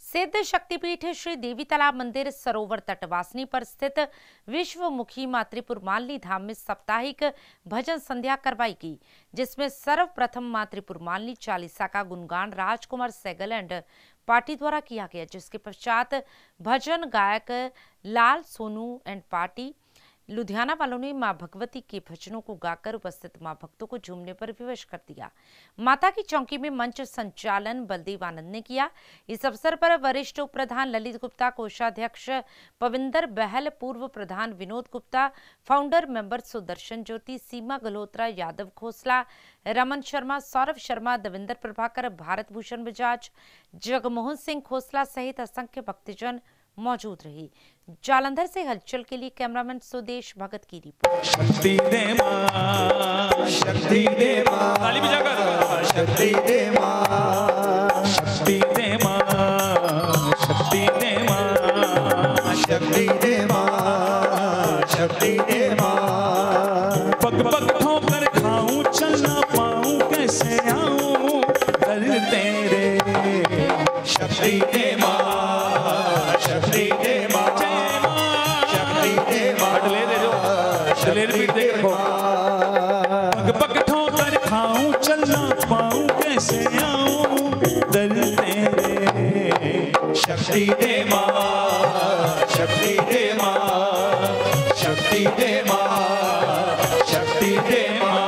सिद्ध शक्तिपीठ श्री देवी तालाब मंदिर सरोवर तटवासनी पर स्थित विश्वमुखी मातृपुर मालिनी धाम में साप्ताहिक भजन संध्या करवाई गई, जिसमें सर्वप्रथम मातृपुर मालिनी चालीसा का गुणगान राजकुमार सहगल एंड पार्टी द्वारा किया गया, जिसके पश्चात भजन गायक लाल सोनू एंड पार्टी लुधियाना वालों ने मां भगवती के भजनों को गाकर उपस्थित मां भक्तों को झूमने पर विवश कर दिया। माता की चौकी में मंच संचालन बलदेव आनंद ने किया। इस अवसर पर वरिष्ठ उप प्रधान ललित गुप्ता, कोषाध्यक्ष पविंदर बहल, पूर्व प्रधान विनोद गुप्ता, फाउंडर मेंबर सुदर्शन ज्योति, सीमा गल्होत्रा, यादव खोसला, रमन शर्मा, सौरभ शर्मा, देवेंद्र प्रभाकर, भारत भूषण बजाज, जगमोहन सिंह खोसला सहित असंख्य भक्तजन मौजूद रही। जालंधर से हलचल के लिए कैमरामैन सुदेश भगत की रिपोर्ट। शक्ति दे मां, शक्ति दे मां, ताली बजाकर शक्ति दे मां, शक्ति दे मां, शक्ति दे मां, शक्ति दे मां, शक्ति दे मां। पग पग ठोकर खाऊं, चल ना पाऊं, कैसे आऊं दर तेरे। शक्ति दे मां, शक्ति दे मां, शक्ति दे मां, ले दे दो, चले रिपीट दे रखो। पग पग ठोकर खाऊं, चल ना पाऊं, कैसे आऊं दर तेरे। शक्ति दे मां, शक्ति दे मां, शक्ति दे मां, शक्ति दे मां।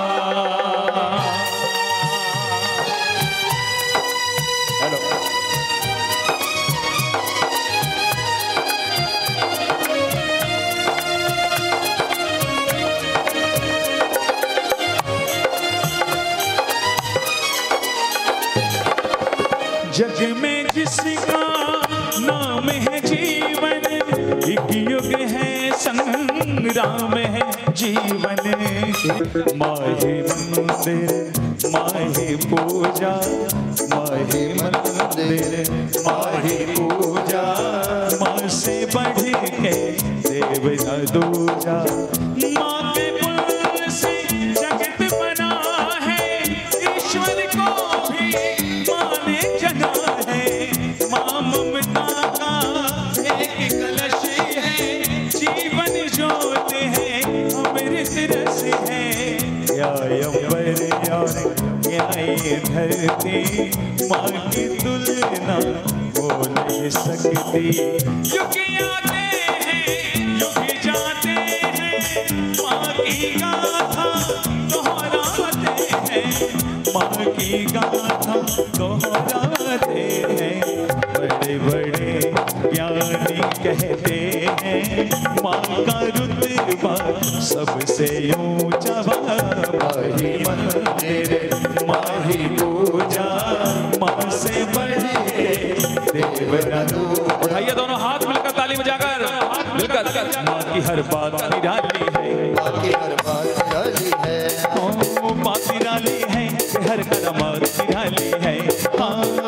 हेलो, जग में जिसका नाम है जीवन, एक युग है संग्राम है जीवन। माहे मंदिर माहे पूजा, माहे मंदिर माहे पूजा, माँ से बढ़ के देव न दूजा। माँ के पुण्य से जगत बना है, ईश्वर को भी माँ ने जना है। माँ ममता का एक कलश है, जीवन ज्योत है, अमृत रस है। या अंबर या ये धरती, माँ की तुलना हो नहीं सकती। युग आते हैं युग जाते हैं, माँ की गाथा दोहराते हैं, माँ की गाथा दोहराते हैं। बड़े बड़े ज्ञानी कहते हैं, माँ का रुतबा सबसे ऊंचा। माही मंदिर माही पूजा, माँ से बढ़े देव न दूजा। उठाइए दोनों हाथ मिलकर ताली बजाकर, मिलकर। माँ की हर बात निराली है, माँ की हर बात निराली है, बात निराली है, हर कदम निराली है। हाँ